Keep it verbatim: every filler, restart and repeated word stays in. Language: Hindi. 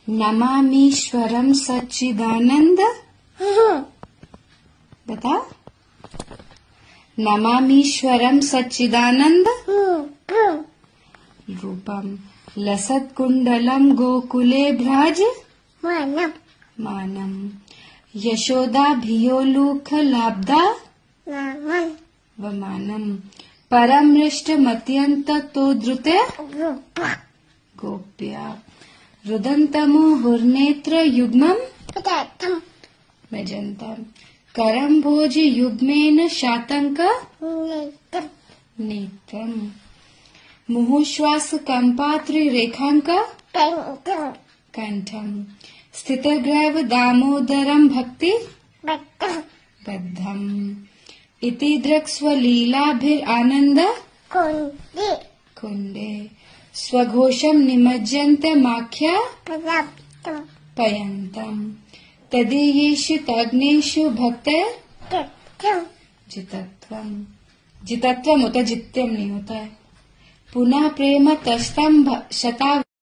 नमामीश्वरम सच्चिदानंद। बता। नमामीश्वरम सच्चिदानंद रूपम लसत्कुंडलम गोकुले भ्राज मानम मानम यशोदा भियोलूख लाब्दा नामन वमानम परमृष्टमत्यंत तोद्रुते रूपा गोप्या रुदन्तमो हुर्नेत्र युग्मम् पदार्थम मजन्तम करम्भोज युग्मेन शातंक नेत्रम नेत्रम मुहुश्वास कंपात्रि रेखांक कंठम कंठम स्थितग्रैव दामोदरम भक्ति बद्धम बद्धम इति दृक्स्वलीलाभिरानंद कुंडे कुंडे स्वघोषम निमज्जन्त माख्या पदार्थम पयन्तम तदीयेषु तग्नेषु भक्ते तथम जितत्वम। जितत्वम होता है, जित्यम नहीं होता है। पुनः प्रेम तस्तम शता